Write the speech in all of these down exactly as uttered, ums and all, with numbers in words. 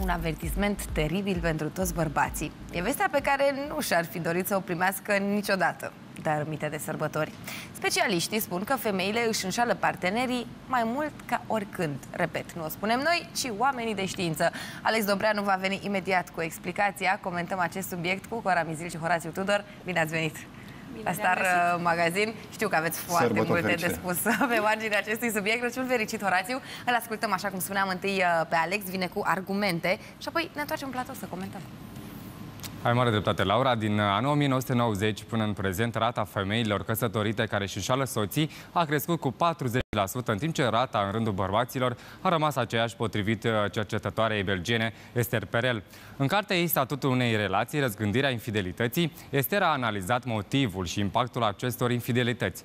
un avertisment teribil pentru toți bărbații. E vestea pe care nu și-ar fi dorit să o primească niciodată, dar mite de sărbători. Specialiștii spun că femeile își înșală partenerii mai mult ca oricând. Repet, nu o spunem noi, ci oamenii de știință. Alex Dobreanu va veni imediat cu explicația. Comentăm acest subiect cu Cora Mizil și Horațiu Tudor. Bine ați venit! La Star Magazin. Știu că aveți foarte Sărbători multe fericire. de spus pe marginea acestui subiect. Crăciun fericit, Horațiu. Îl ascultăm, așa cum spuneam, întâi pe Alex, vine cu argumente și apoi ne întoarcem în platou să comentăm. Ai mare dreptate, Laura. Din anul o mie nouă sute nouăzeci până în prezent, rata femeilor căsătorite care își înșală soții a crescut cu patruzeci la sută, în timp ce rata în rândul bărbaților a rămas aceeași, potrivit cercetătoarei belgiene Esther Perel. În cartea ei Statutul unei relații, răzgândirea infidelității, Esther a analizat motivul și impactul acestor infidelități.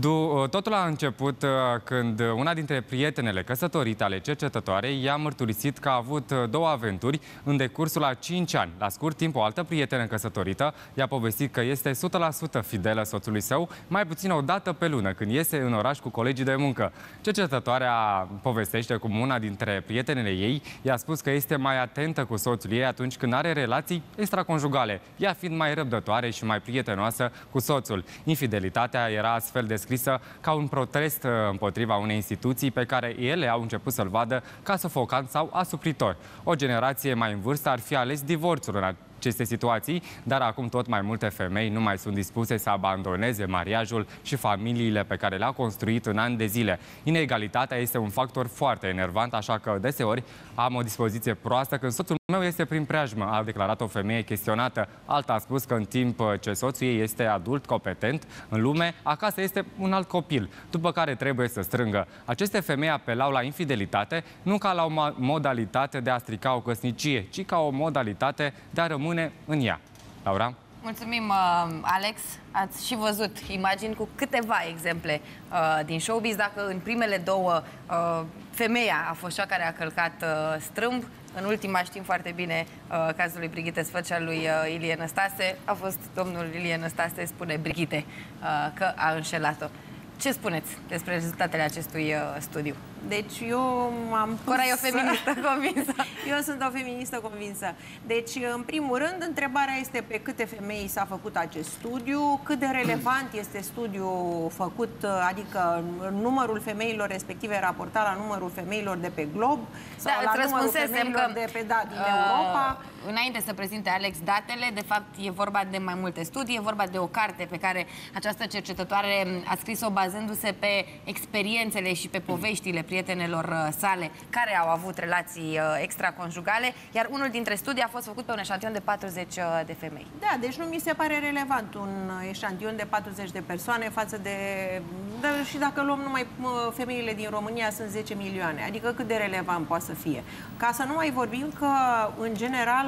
Totul a început când una dintre prietenele căsătorite ale cercetătoarei i-a mărturisit că a avut două aventuri în decursul a cinci ani. La scurt timp, o altă prietenă căsătorită i-a povestit că este o sută la sută fidelă soțului său, mai puțin o dată pe lună, când iese în oraș cu colegii de muncă. Cercetătoarea povestește cum una dintre prietenele ei i-a spus că este mai atentă cu soțul ei atunci când are relații extraconjugale, ea fiind mai răbdătoare și mai prietenoasă cu soțul. Infidelitatea era astfel descrisă ca un protest împotriva unei instituții pe care ele au început să-l vadă ca sufocant sau asupritor. O generație mai în vârstă ar fi ales divorțul în aceste situații, dar acum tot mai multe femei nu mai sunt dispuse să abandoneze mariajul și familiile pe care le-au construit în ani de zile. Inegalitatea este un factor foarte enervant, așa că deseori am o dispoziție proastă când soțul meu este prin preajmă, a declarat o femeie chestionată. Alta a spus că în timp ce soțul ei este adult, competent în lume, acasă este un alt copil, după care trebuie să strângă. Aceste femei apelau la infidelitate nu ca la o modalitate de a strica o căsnicie, ci ca o modalitate de a rămâne în ea. Laura? Mulțumim, uh, Alex. Ați și văzut imagini cu câteva exemple uh, din showbiz. Dacă în primele două uh, femeia a fost cea care a călcat uh, strâmb, în ultima știm foarte bine uh, cazul lui Brigitte Sfăt și al lui uh, Ilie Năstase. A fost domnul Ilie Năstase, spune Brigitte, uh, că a înșelat-o. Ce spuneți despre rezultatele acestui uh, studiu? Deci eu am Cora e o feministă convinsă. Eu sunt o feministă convinsă. Deci, în primul rând, întrebarea este pe câte femei s-a făcut acest studiu, cât de relevant este studiul făcut, adică numărul femeilor respective raportat la numărul femeilor de pe glob sau da, la numărul femeilor că, de pe da, din uh, Europa. Înainte să prezinte Alex datele, de fapt e vorba de mai multe studii, e vorba de o carte pe care această cercetătoare a scris-o bazându-se pe experiențele și pe poveștile prietenelor sale care au avut relații extraconjugale, iar unul dintre studii a fost făcut pe un eșantion de patruzeci de femei. Da, deci nu mi se pare relevant un eșantion de patruzeci de persoane față de... de și dacă luăm numai femeile din România sunt zece milioane, adică cât de relevant poate să fie. Ca să nu mai vorbim că, în general,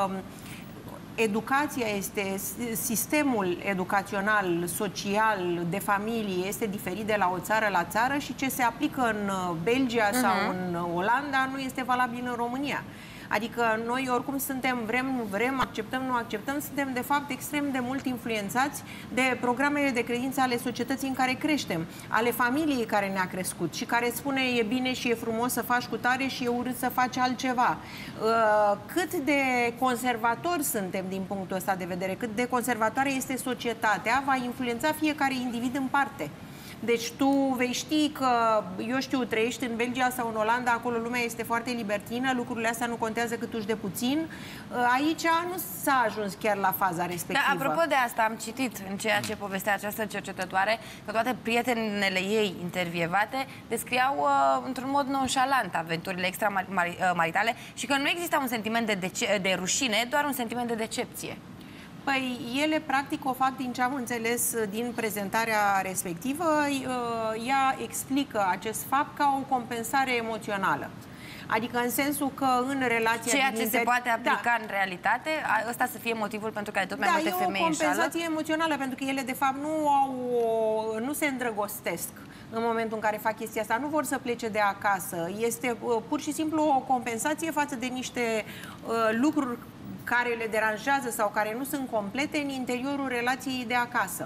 educația este, sistemul educațional, social, de familie este diferit de la o țară la țară și ce se aplică în Belgia uh-huh. sau în Olanda nu este valabil în România. Adică noi oricum suntem, vrem, nu vrem, acceptăm, nu acceptăm, suntem de fapt extrem de mult influențați de programele de credință ale societății în care creștem, ale familiei care ne-a crescut și care spune e bine și e frumos să faci cu tare și e urât să faci altceva. Cât de conservatori suntem din punctul ăsta de vedere, cât de conservatoare este societatea, va influența fiecare individ în parte. Deci tu vei ști că, eu știu, trăiești în Belgia sau în Olanda, acolo lumea este foarte libertină, lucrurile astea nu contează cât uși de puțin. Aici nu s-a ajuns chiar la faza respectivă. Da, apropo de asta, am citit în ceea ce povestea această cercetătoare că toate prietenele ei intervievate descriau uh, într-un mod nonșalant aventurile extramaritale și că nu exista un sentiment de, de rușine, doar un sentiment de decepție. Păi ele practic o fac, din ce am înțeles din prezentarea respectivă, ea explică acest fapt ca o compensare emoțională. Adică în sensul că în relația... Ceea ce se poate aplica da. în realitate, ăsta să fie motivul pentru care tot mai da, multe femei înșală. Da, e o compensație înșală. emoțională, pentru că ele de fapt nu au, nu se îndrăgostesc în momentul în care fac chestia asta, nu vor să plece de acasă. Este pur și simplu o compensație față de niște uh, lucruri care le deranjează sau care nu sunt complete în interiorul relației de acasă.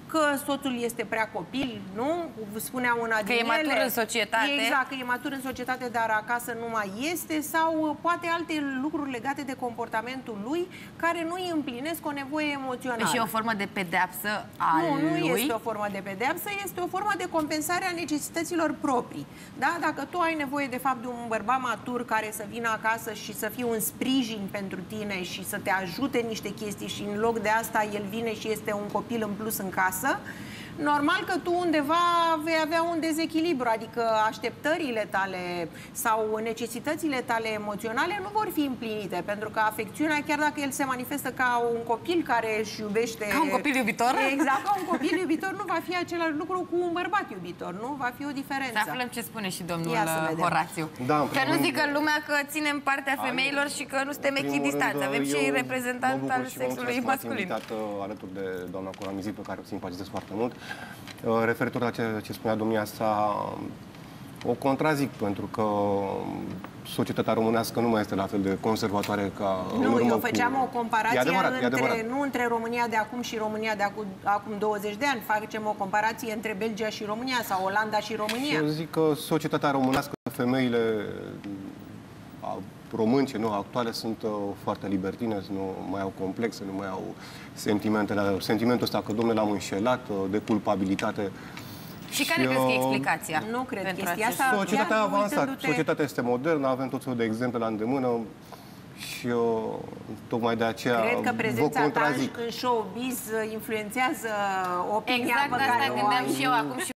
că soțul este prea copil, nu? Spunea una că din e matur ele. în societate. Exact, că e matur în societate, dar acasă nu mai este, sau poate alte lucruri legate de comportamentul lui care nu îi împlinesc o nevoie emoțională. Și e o formă de pedeapsă a Nu, nu lui? este o formă de pedeapsă, este o formă de compensare a necesităților proprii. Da? Dacă tu ai nevoie, de fapt, de un bărbat matur care să vină acasă și să fie un sprijin pentru tine și să te ajute în niște chestii și în loc de asta el vine și este un copil în plus în casă, normal că tu undeva vei avea un dezechilibru, adică așteptările tale sau necesitățile tale emoționale nu vor fi împlinite, pentru că afecțiunea, chiar dacă el se manifestă ca un copil care își iubește... Ca un copil iubitor? Exact, ca un copil iubitor, nu va fi același lucru cu un bărbat iubitor, nu? Va fi o diferență. Să aflăm ce spune și domnul Horațiu. Da, că nu zică lumea că ținem partea femeilor și că nu suntem echidistanți. Avem și reprezentant al sexului masculin. M-am alături de doamna Coramizi, pe care o simpatizez foarte mult. Referitor la ce, ce spunea domnia sa, o contrazic, pentru că societatea românească nu mai este la fel de conservatoare ca în Nu, urmă eu făceam cu... o comparație e adevărat, între, e adevărat. nu între România de acum și România de acum, acum douăzeci de ani. Facem o comparație între Belgia și România sau Olanda și România. Eu zic că societatea românească, femeile românce, nu, actuale, sunt uh, foarte libertine, nu mai au complexe, nu mai au sentimentele, sentimentul ăsta că, domnule, l-am înșelat, uh, de culpabilitate. Și care crezi că e explicația? Nu cred pentru chestia acest... asta. Societatea a avansat, uitându-te- societatea este modernă, avem tot felul de exemple la îndemână și eu, tocmai de aceea Cred că vă prezența ta contrazic. în showbiz influențează opinia Exact pe asta care o gândeam ai. și eu acum și